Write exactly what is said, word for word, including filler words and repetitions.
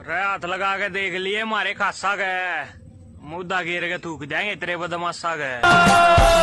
अरे हाथ लगा के देख लिए, मारे खासा गए, मुद्दा गिर के थूक जाएंगे तेरे बदमाशा गए।